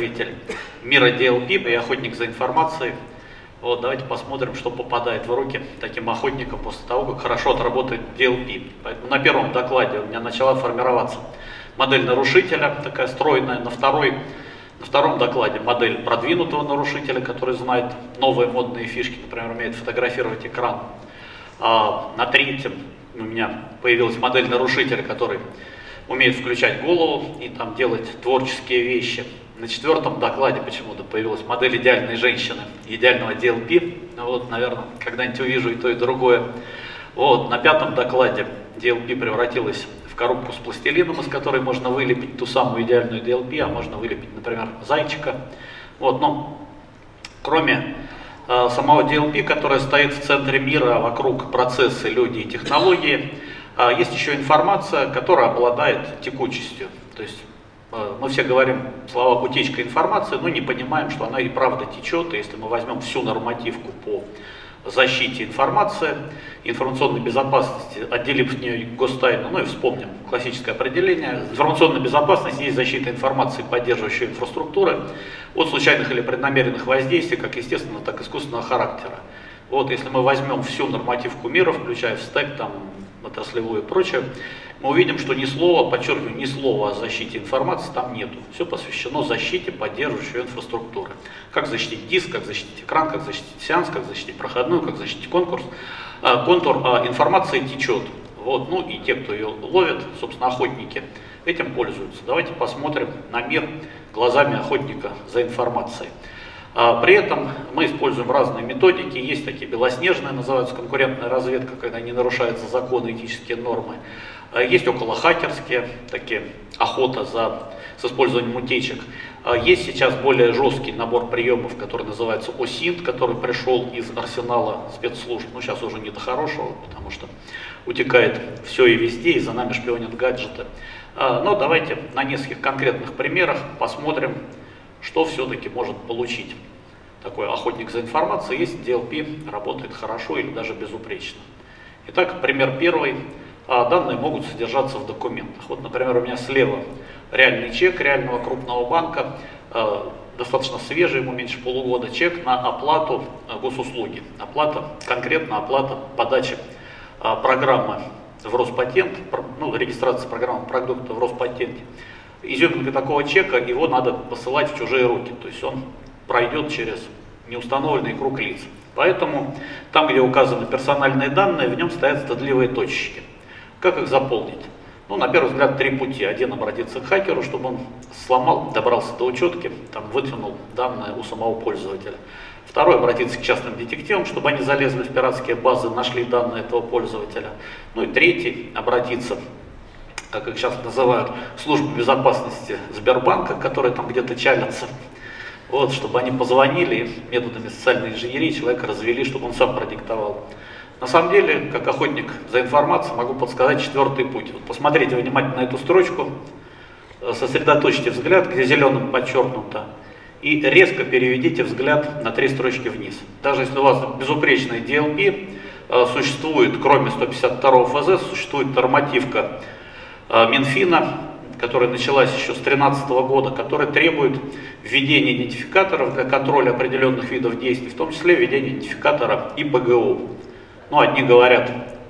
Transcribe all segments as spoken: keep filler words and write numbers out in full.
представитель мира ди эл пи и охотник за информацией. Вот, давайте посмотрим, что попадает в руки таким охотникам после того, как хорошо отработает ди эл пи. Поэтому на первом докладе у меня начала формироваться модель нарушителя, такая стройная. На, второй, на втором докладе модель продвинутого нарушителя, который знает новые модные фишки, например, умеет фотографировать экран. А на третьем у меня появилась модель нарушителя, который умеет включать голову и там делать творческие вещи. На четвертом докладе почему-то появилась модель идеальной женщины, идеального ди эл пи. Вот, наверное, когда-нибудь увижу и то, и другое. Вот, на пятом докладе ди эл пи превратилась в коробку с пластилином, из которой можно вылепить ту самую идеальную ди эл пи, а можно вылепить, например, зайчика. Вот, но кроме э, самого ди эл пи, которая стоит в центре мира, вокруг процессы, люди и технологии, э, есть еще информация, которая обладает текучестью. То есть мы все говорим слова «утечка информации», но не понимаем, что она и правда течет. И если мы возьмем всю нормативку по защите информации, информационной безопасности, отделив от нее гостайну, ну и вспомним классическое определение, информационная безопасность есть защита информации, поддерживающей инфраструктуры от случайных или преднамеренных воздействий, как естественного, так и искусственного характера. Вот если мы возьмем всю нормативку мира, включая в стэк, там, отраслевую и прочее, мы увидим, что ни слова, подчеркиваю, ни слова о защите информации там нету. Все посвящено защите поддерживающей инфраструктуры. Как защитить диск, как защитить экран, как защитить сеанс, как защитить проходную, как защитить конкурс. А, контур а, информации течет. Вот, ну и те, кто ее ловит, собственно, охотники, этим пользуются. Давайте посмотрим на мир глазами охотника за информацией. При этом мы используем разные методики, есть такие белоснежные, называются конкурентная разведка, когда не нарушаются законы, этические нормы. Есть околохакерские, такие охота за, с использованием утечек. Есть сейчас более жесткий набор приемов, который называется о синт, который пришел из арсенала спецслужб. Ну сейчас уже не до хорошего, потому что утекает все и везде, и за нами шпионят гаджеты. Но давайте на нескольких конкретных примерах посмотрим, что все-таки может получить такой охотник за информацией, если ди эл пи работает хорошо или даже безупречно. Итак, пример первый. Данные могут содержаться в документах. Вот, например, у меня слева реальный чек реального крупного банка, достаточно свежий, ему меньше полугода, чек на оплату госуслуги. Оплата, конкретно оплата подачи программы в Роспатент, ну, регистрация программы продукта в Роспатенте. Изюминка такого чека, его надо посылать в чужие руки, то есть он пройдет через неустановленный круг лиц. Поэтому там, где указаны персональные данные, в нем стоят стыдливые точечки. Как их заполнить? Ну, на первый взгляд, три пути. Один — обратиться к хакеру, чтобы он сломал, добрался до учетки, там, вытянул данные у самого пользователя. Второй — обратиться к частным детективам, чтобы они залезли в пиратские базы, нашли данные этого пользователя. Ну и третий — обратиться, как их сейчас называют, службу безопасности Сбербанка, которые там где-то чалятся, вот, чтобы они позвонили методами социальной инженерии, человека развели, чтобы он сам продиктовал. На самом деле, как охотник за информацией, могу подсказать четвертый путь. Вот посмотрите внимательно на эту строчку, сосредоточьте взгляд, где зеленым подчеркнуто, и резко переведите взгляд на три строчки вниз. Даже если у вас безупречный ди эл пи, существует, кроме сто пятьдесят второго эф зэ, существует нормативка Минфина, которая началась еще с две тысячи тринадцатого года, которая требует введения идентификаторов для контроля определенных видов действий, в том числе введения идентификатора и пэ гэ о. Ну, одни говорят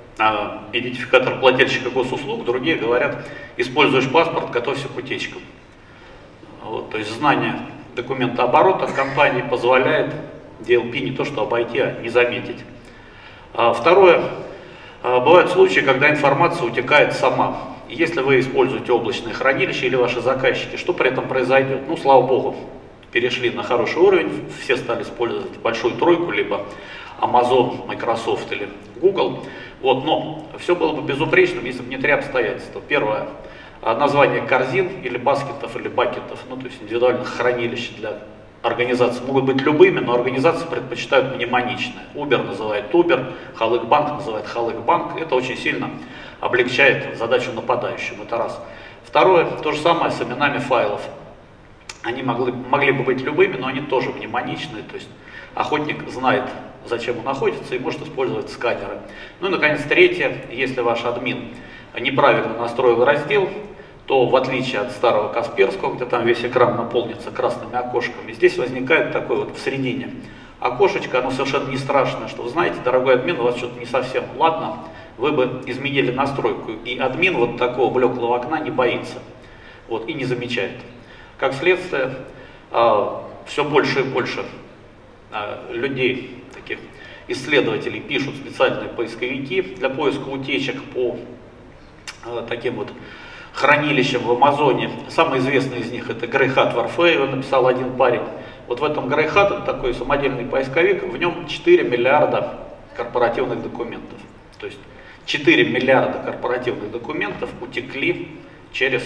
а, идентификатор плательщика госуслуг, другие говорят, используешь паспорт, готовься к утечкам. Вот, то есть знание документа оборота компании позволяет ди эл пи не то что обойти, а не заметить. А, второе. А, бывают случаи, когда информация утекает сама. Если вы используете облачное хранилище или ваши заказчики, что при этом произойдет? Ну, слава богу, перешли на хороший уровень, все стали использовать большую тройку, либо Amazon, Microsoft или Google. Вот, но все было бы безупречным, если бы не три обстоятельства. Первое — название корзин или баскетов или бакетов, ну, то есть индивидуальных хранилищ для организаций могут быть любыми, но организации предпочитают мнемоничное. Uber называет Uber, Халык-банк называет Халык-банк. Это очень сильно облегчает задачу нападающим, это раз. Второе, то же самое с именами файлов. Они могли, могли бы быть любыми, но они тоже мнемоничные, то есть охотник знает, зачем он находится, и может использовать сканеры. Ну и, наконец, третье, если ваш админ неправильно настроил раздел, то в отличие от старого Касперского, где там весь экран наполнится красными окошками, здесь возникает такой вот в середине окошечко, оно совершенно не страшное, что вы знаете, дорогой админ, у вас что-то не совсем ладно, вы бы изменили настройку, и админ вот такого блеклого окна не боится, вот, и не замечает. Как следствие, все больше и больше людей, таких исследователей, пишут специальные поисковики для поиска утечек по таким вот хранилищам в Амазоне. Самый известный из них это Greyhat Warfare, его написал один парень. Вот в этом Greyhat, это такой самодельный поисковик, в нем четыре миллиарда корпоративных документов. То есть четыре миллиарда корпоративных документов утекли через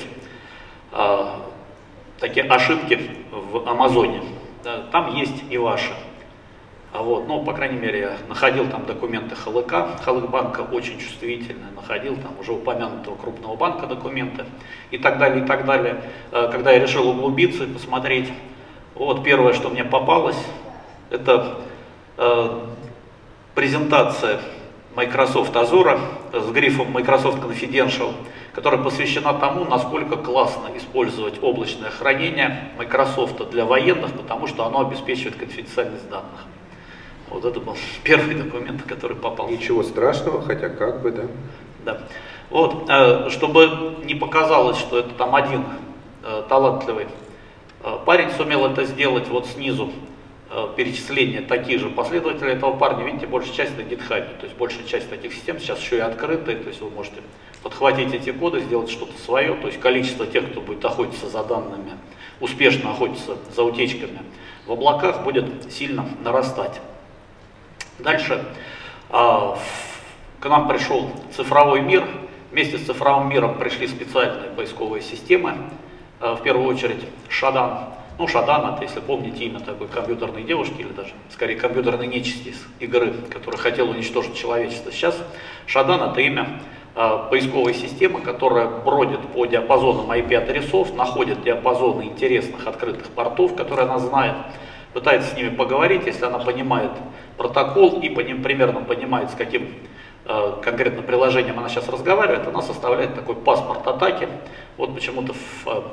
э, такие ошибки в Амазоне. Да, там есть и ваши. А вот, ну, по крайней мере, я находил там документы ХЛК, Халыкбанка очень чувствительные, находил там уже упомянутого крупного банка документы и так далее, и так далее. Когда я решил углубиться и посмотреть, вот первое, что мне попалось, это э, презентация Microsoft Azure с грифом Microsoft Confidential, которая посвящена тому, насколько классно использовать облачное хранение Microsoft для военных, потому что оно обеспечивает конфиденциальность данных. Вот это был первый документ, который попал. Ничего страшного, хотя как бы, да. Да. Вот, чтобы не показалось, что это там один талантливый парень сумел это сделать, вот снизу перечисление таких же последователей этого парня, видите, большая часть на GitHub, то есть большая часть таких систем сейчас еще и открытые, то есть вы можете подхватить эти коды, сделать что-то свое, то есть количество тех, кто будет охотиться за данными, успешно охотиться за утечками в облаках, будет сильно нарастать. Дальше а, в, к нам пришел цифровой мир, вместе с цифровым миром пришли специальные поисковые системы, а, в первую очередь Шадан. Ну, Шадан, это, если помните, имя такой компьютерной девушки, или даже, скорее, компьютерной нечисти из игры, которая хотела уничтожить человечество. Сейчас Шадан — это имя э, поисковой системы, которая бродит по диапазонам ай пи-адресов, находит диапазоны интересных открытых портов, которые она знает, пытается с ними поговорить, если она понимает протокол и по ним примерно понимает, с каким э, конкретно приложением она сейчас разговаривает, она составляет такой паспорт атаки. Вот почему-то в... Э,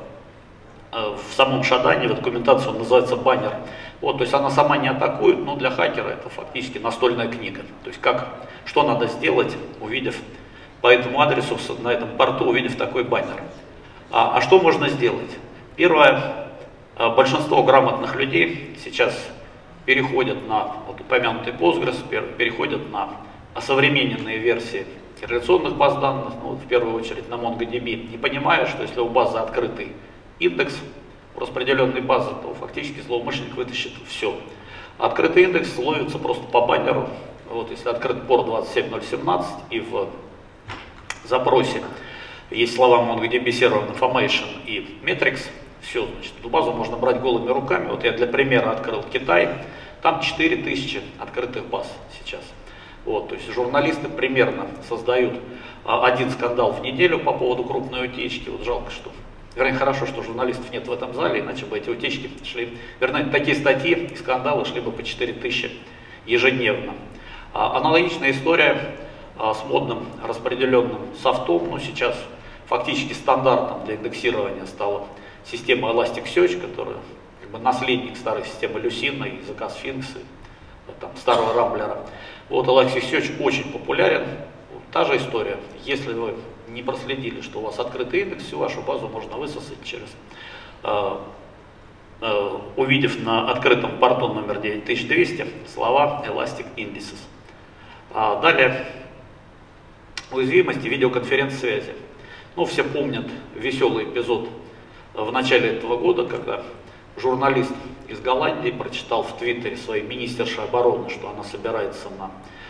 В самом Шадане, в документации он называется баннер. Вот, то есть она сама не атакует, но для хакера это фактически настольная книга. То есть как, что надо сделать, увидев по этому адресу, на этом порту, увидев такой баннер. А, а что можно сделать? Первое, большинство грамотных людей сейчас переходят на вот, упомянутый Postgres, переходят на осовремененные версии корреляционных баз данных, ну, вот, в первую очередь на MongoDB, не понимая, что если у базы открытый индекс в распределенной базе, то фактически злоумышленник вытащит все. Открытый индекс ловится просто по баннеру. Вот, если открыт порт двадцать семь ноль семнадцать и в запросе есть слова MongoDB Server Information и Metrics, все, значит, эту базу можно брать голыми руками. Вот я для примера открыл Китай, там четыре тысячи открытых баз сейчас. Вот, то есть журналисты примерно создают а, один скандал в неделю по поводу крупной утечки. Вот жалко, что Вернее, хорошо, что журналистов нет в этом зале, иначе бы эти утечки шли, вернее, такие статьи и скандалы шли бы по четыре тысячи ежедневно. А, аналогичная история а, с модным распределенным софтом, но сейчас фактически стандартом для индексирования стала система Elasticsearch, которая как бы наследник старой системы Lucene, языка Sphinx, и, там, старого Рамблера. Вот Elasticsearch очень популярен. Вот, та же история. Если вы не проследили, что у вас открытый индекс, всю вашу базу можно высосать через, э, э, увидев на открытом порту номер девять тысяч двести слова Elastic Indices. А далее уязвимости видеоконференц-связи. Ну, все помнят веселый эпизод в начале этого года, когда журналист из Голландии прочитал в Твиттере своей министерши обороны, что она собирается на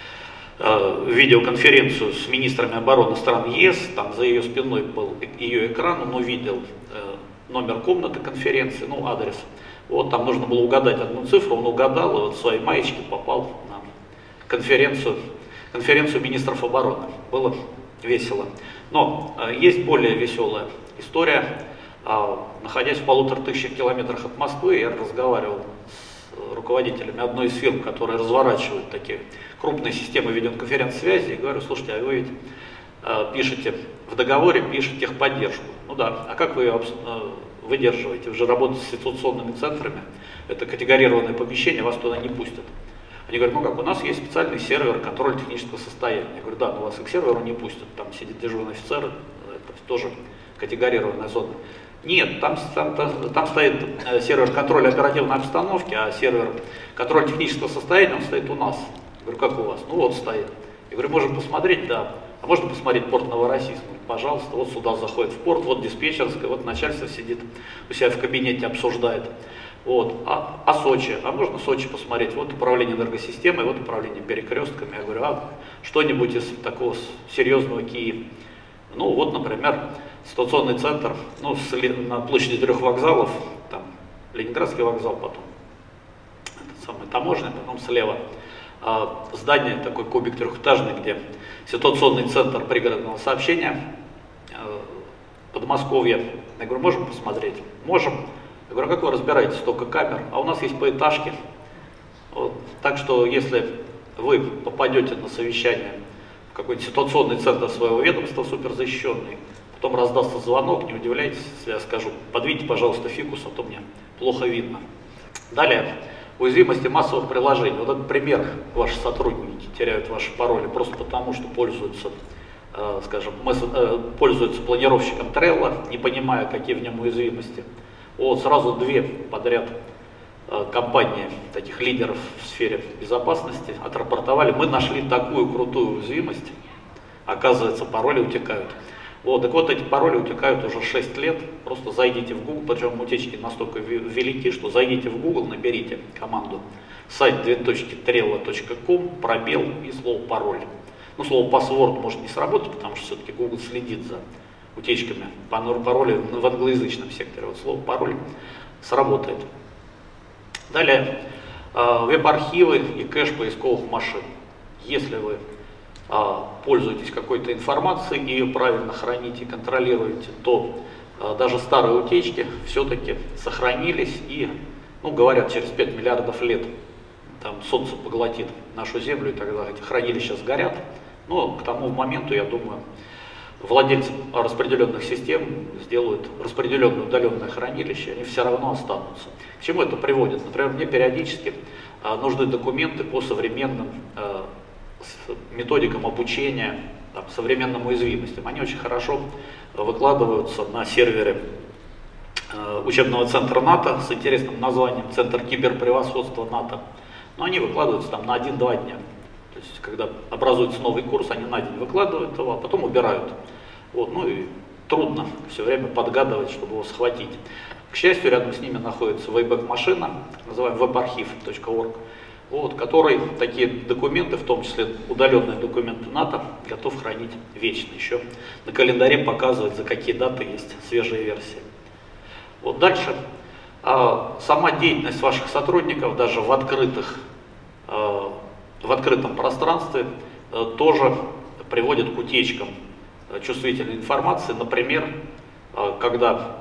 видеоконференцию с министрами обороны стран ЕС, там за ее спиной был ее экран, он увидел э, номер комнаты конференции, ну адрес, вот там нужно было угадать одну цифру, он угадал и вот в своей маечке попал на конференцию, конференцию министров обороны, было весело. Но э, есть более веселая история, э, находясь в полутора тысячах километрах от Москвы, я разговаривал с руководителями одной из фирм, которые разворачивают такие крупные системы видеоконференц-связи, и говорю: слушайте, а вы ведь э, пишете в договоре пишет техподдержку. Ну да, а как вы ее выдерживаете? Вы же работаете с ситуационными центрами, это категорированное помещение, вас туда не пустят. Они говорят, ну как, у нас есть специальный сервер контроля технического состояния. Я говорю, да, но вас и к серверу не пустят, там сидит дежурный офицер, это тоже категорированная зона. Нет, там, там, там, там стоит сервер контроля оперативной обстановки, а сервер контроля технического состояния, он стоит у нас. Я говорю, как у вас? Ну вот стоит. Я говорю, можем посмотреть, да. А можно посмотреть порт Новороссийск? Пожалуйста, вот сюда заходит в порт, вот диспетчерская, вот начальство сидит у себя в кабинете, обсуждает. Вот. А, а Сочи? А можно Сочи посмотреть? Вот управление энергосистемой, вот управление перекрестками. Я говорю, а что-нибудь из такого серьезного Киева? Ну вот, например, ситуационный центр, ну, на площади трех вокзалов, там Ленинградский вокзал, потом этот самый таможня, потом слева а, здание, такой кубик трехэтажный, где ситуационный центр пригородного сообщения, а, Подмосковье. Я говорю, можем посмотреть? Можем. Я говорю, как вы разбираетесь, столько камер, а у нас есть поэтажки. Вот. Так что, если вы попадете на совещание в какой-нибудь ситуационный центр своего ведомства, суперзащищенный, потом раздастся звонок, не удивляйтесь, если я скажу, подвиньте, пожалуйста, фикус, а то мне плохо видно. Далее, уязвимости массовых приложений. Вот этот пример, ваши сотрудники теряют ваши пароли просто потому, что пользуются, э, скажем, э, пользуются планировщиком Trello, не понимая, какие в нем уязвимости. Вот сразу две подряд э, компании, таких лидеров в сфере безопасности, отрапортовали. Мы нашли такую крутую уязвимость, оказывается, пароли утекают. Вот, так вот, эти пароли утекают уже шесть лет. Просто зайдите в Google, причем утечки настолько велики, что зайдите в Google, наберите команду сайт две точки трелла точка ком, пробел и слово пароль. Ну, слово password может не сработать, потому что все-таки Google следит за утечками пароля в англоязычном секторе. Вот слово пароль сработает. Далее, веб-архивы и кэш поисковых машин. Если вы а, пользуетесь какой-то информацией и ее правильно храните, контролируете, то а, даже старые утечки все-таки сохранились и, ну, говорят, через пять миллиардов лет там солнце поглотит нашу землю, и тогда эти хранилища сгорят. Но к тому моменту, я думаю, владельцы распределенных систем сделают распределенное удаленное хранилище, они все равно останутся. К чему это приводит? Например, мне периодически а, нужны документы по современным а, методикам обучения, там, современным уязвимостям. Они очень хорошо выкладываются на сервере э, учебного центра НАТО с интересным названием «Центр киберпревосходства НАТО». Но они выкладываются там на один-два дня. То есть, когда образуется новый курс, они на день выкладывают его, а потом убирают. Вот, ну и трудно все время подгадывать, чтобы его схватить. К счастью, рядом с ними находится Wayback-машина, называемая веб архив точка орг. Вот, который такие документы, в том числе удаленные документы НАТО, готов хранить вечно. Еще на календаре показывает, за какие даты есть свежие версии. Вот дальше. А, сама деятельность ваших сотрудников даже в, открытых, а, в открытом пространстве а, тоже приводит к утечкам а, чувствительной информации. Например, а, когда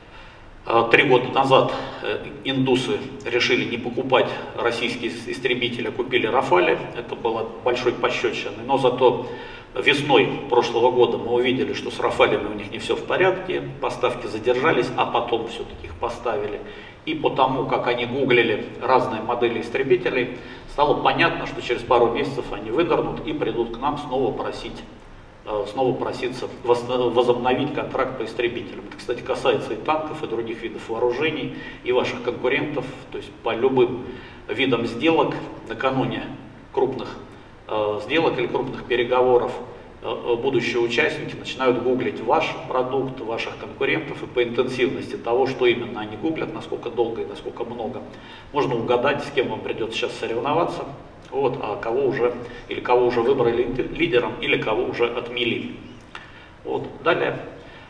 Три года назад индусы решили не покупать российские истребители, а купили Рафали. Это было большой пощечиной. Но зато весной прошлого года мы увидели, что с Рафалями у них не все в порядке, поставки задержались, а потом все-таки их поставили. И по тому, как они гуглили разные модели истребителей, стало понятно, что через пару месяцев они вынырнут и придут к нам снова просить. снова проситься возобновить контракт по истребителям. Это, кстати, касается и танков, и других видов вооружений, и ваших конкурентов. То есть по любым видам сделок, накануне крупных э, сделок или крупных переговоров, э, будущие участники начинают гуглить ваш продукт, ваших конкурентов, и по интенсивности того, что именно они гуглят, насколько долго и насколько много, можно угадать, с кем вам придется сейчас соревноваться. Вот, а кого уже, или кого уже выбрали лидером, или кого уже отмели. Вот. Далее,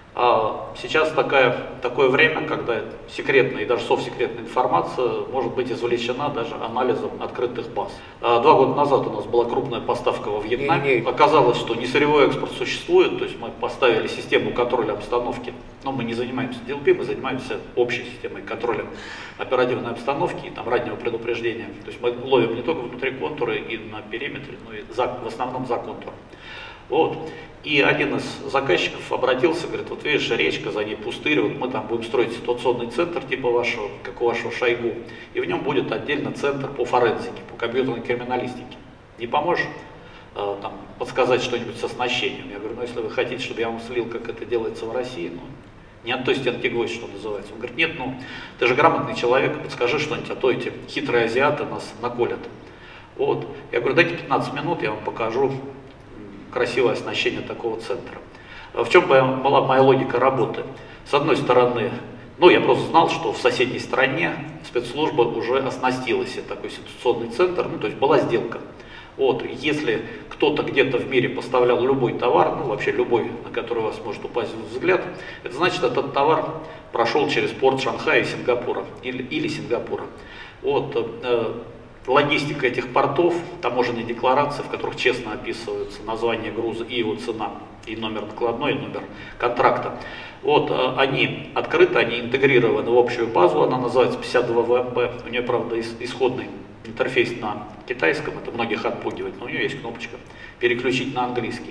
а, сейчас такая, такое время, когда секретная и даже совсекретная информация может быть извлечена даже анализом открытых баз. А, два года назад у нас была крупная поставка во Вьетнам. Не, не. Оказалось, что несырьевой экспорт существует, то есть мы поставили систему контроля обстановки, но мы не занимаемся ди эл пи, мы занимаемся общей системой контроля оперативной обстановки и там раннего предупреждения. То есть мы ловим не только внутри контура и на периметре, но и за, в основном за контуром. Вот. И один из заказчиков обратился, говорит, вот видишь, речка, за ней пустырь, вот мы там будем строить ситуационный центр типа вашего, как у вашего Шойгу, и в нем будет отдельно центр по форензике, по компьютерной криминалистике. Не поможешь э, там, подсказать что-нибудь с оснащением? Я говорю, ну если вы хотите, чтобы я вам слил, как это делается в России, ну, не от той стенки гвоздь, что называется. Он говорит, нет, ну ты же грамотный человек, подскажи что-нибудь, а то эти хитрые азиаты нас наколят. Вот. Я говорю, дайте пятнадцать минут, я вам покажу красивое оснащение такого центра. В чем была моя логика работы? С одной стороны, ну я просто знал, что в соседней стране спецслужба уже оснастила себе такой ситуационный центр, ну то есть была сделка. Вот, если кто-то где-то в мире поставлял любой товар, ну вообще любой, на который у вас может упасть взгляд, это значит, этот товар прошел через порт Шанхая и Сингапура, или, или Сингапура. Вот, э, логистика этих портов, таможенные декларации, в которых честно описываются название груза и его цена, и номер накладной, и номер контракта. Вот, они открыты, они интегрированы в общую базу, она называется пятьдесят два вэ эм бэ, у нее, правда, исходный интерфейс на китайском, это многих отпугивает, но у нее есть кнопочка переключить на английский.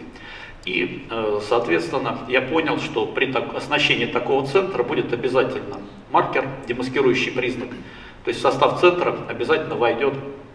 И, соответственно, я понял, что при оснащении такого центра будет обязательно маркер, демаскирующий признак. То есть в состав центра обязательно войдет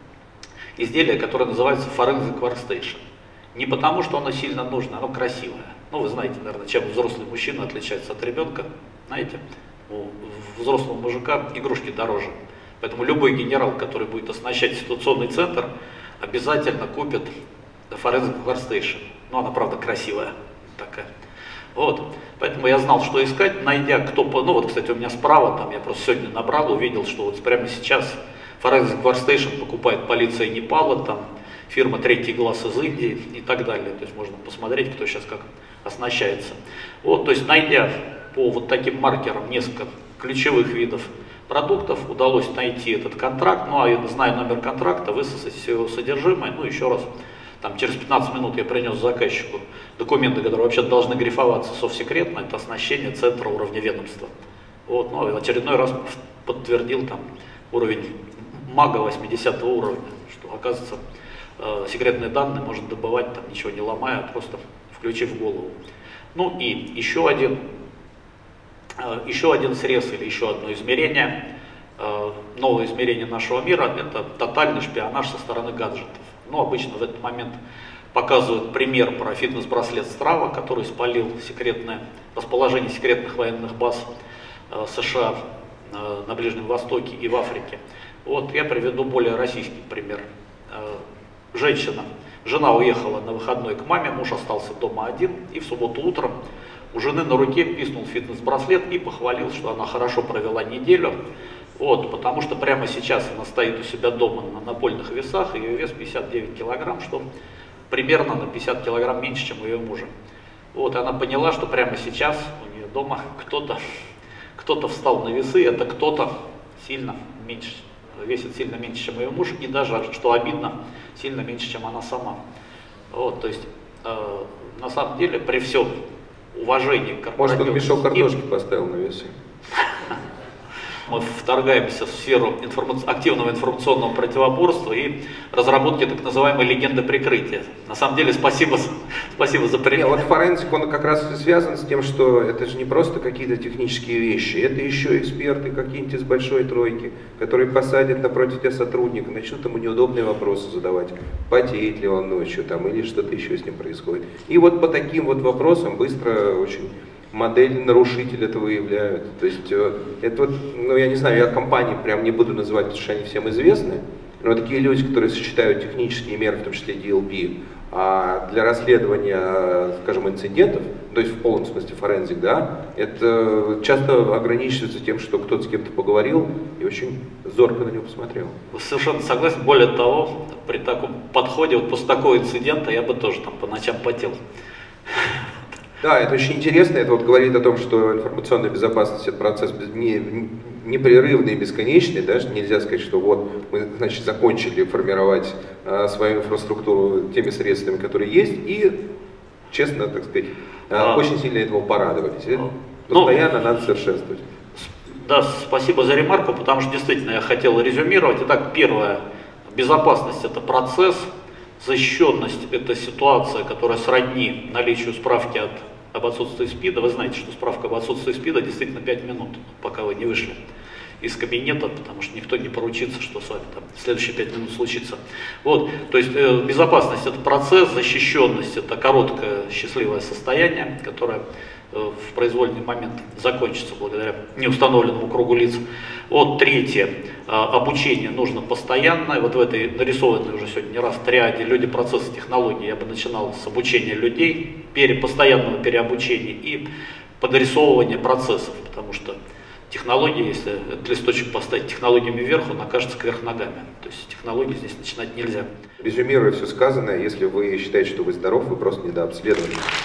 изделие, которое называется Forensic Workstation. Не потому, что оно сильно нужно, оно красивое. Ну, вы знаете, наверное, чем взрослый мужчина отличается от ребенка. Знаете, у взрослого мужика игрушки дороже. Поэтому любой генерал, который будет оснащать ситуационный центр, обязательно купит Forensic Workstation. Ну, она, правда, красивая такая. Вот, поэтому я знал, что искать, найдя кто, ну вот, кстати, у меня справа, там я просто сегодня набрал, увидел, что вот прямо сейчас Forensic Workstation покупает полиция Непала, там фирма Третий глаз из Индии и так далее, то есть можно посмотреть, кто сейчас как оснащается. Вот, то есть найдя по вот таким маркерам несколько ключевых видов продуктов, удалось найти этот контракт, ну а зная номер контракта, высосать все его содержимое, ну еще раз. Там, через пятнадцать минут я принес заказчику документы, которые вообще должны грифоваться совсекретно, это оснащение центра уровня ведомства. Вот, ну, очередной раз подтвердил там уровень мага восьмидесятого уровня, что, оказывается, э, секретные данные можно добывать, там, ничего не ломая, просто включив голову. Ну и еще один, э, еще один срез или еще одно измерение, э, новое измерение нашего мира, это тотальный шпионаж со стороны гаджетов. Ну, обычно в этот момент показывают пример про фитнес-браслет Strava, который спалил секретное расположение секретных военных баз э, США э, на Ближнем Востоке и в Африке. Вот я приведу более российский пример. Э, женщина, жена уехала на выходной к маме, муж остался дома один, и в субботу утром у жены на руке писнул фитнес-браслет и похвалил, что она хорошо провела неделю. Вот, потому что прямо сейчас она стоит у себя дома на напольных весах, ее вес пятьдесят девять килограмм, что примерно на пятьдесят килограмм меньше, чем у ее мужа. Вот, и она поняла, что прямо сейчас у нее дома кто-то кто-то встал на весы, это кто-то сильно меньше, весит сильно меньше, чем ее муж, и даже, что обидно, сильно меньше, чем она сама. Вот, то есть, э, на самом деле, при всем уважении к корпоративным... Может, он мешок картошки поставил на весы? Мы вторгаемся в сферу информа... активного информационного противоборства и разработки так называемой легенды прикрытия. На самом деле, спасибо, спасибо за пример. Вот форензик, он как раз связан с тем, что это же не просто какие-то технические вещи, это еще эксперты какие-нибудь из большой тройки, которые посадят напротив тебя сотрудника, начнут ему неудобные вопросы задавать, потеет ли он ночью там, или что-то еще с ним происходит. И вот по таким вот вопросам быстро очень... модель нарушителя это выявляют. То есть, это вот, ну я не знаю, я компании прям не буду называть, потому что они всем известны, но такие люди, которые сочетают технические меры, в том числе ди эл пи, а для расследования, скажем, инцидентов, то есть в полном смысле форензик, да, это часто ограничивается тем, что кто-то с кем-то поговорил и очень зорко на него посмотрел. Совершенно согласен. Более того, при таком подходе, вот после такого инцидента, я бы тоже там по ночам потел. Да, это очень интересно, это вот говорит о том, что информационная безопасность это процесс не, непрерывный и бесконечный, даже нельзя сказать, что вот мы, значит, закончили формировать а, свою инфраструктуру теми средствами, которые есть, и, честно, так сказать, а, очень сильно этого порадовались. Постоянно ну, надо совершенствовать. Да, спасибо за ремарку, потому что действительно я хотел резюмировать. Итак, первое, безопасность это процесс. Защищенность – это ситуация, которая сродни наличию справки от, об отсутствии СПИДа. Вы знаете, что справка об отсутствии СПИДа действительно пять минут, пока вы не вышли из кабинета, потому что никто не поручится, что с вами там в следующие пять минут случится. Вот, то есть э, безопасность – это процесс, защищенность – это короткое счастливое состояние, которое э, в произвольный момент закончится благодаря неустановленному кругу лиц. Вот, третье. Обучение нужно постоянное. Вот в этой нарисованной уже сегодня не раз триаде люди, процессы, технологии я бы начинал с обучения людей, пере, постоянного переобучения и подрисовывания процессов, потому что технологии, если этот листочек поставить технологиями вверх, он окажется кверх ногами. То есть технологии здесь начинать нельзя. Резюмируя все сказанное, если вы считаете, что вы здоров, вы просто недообследованы.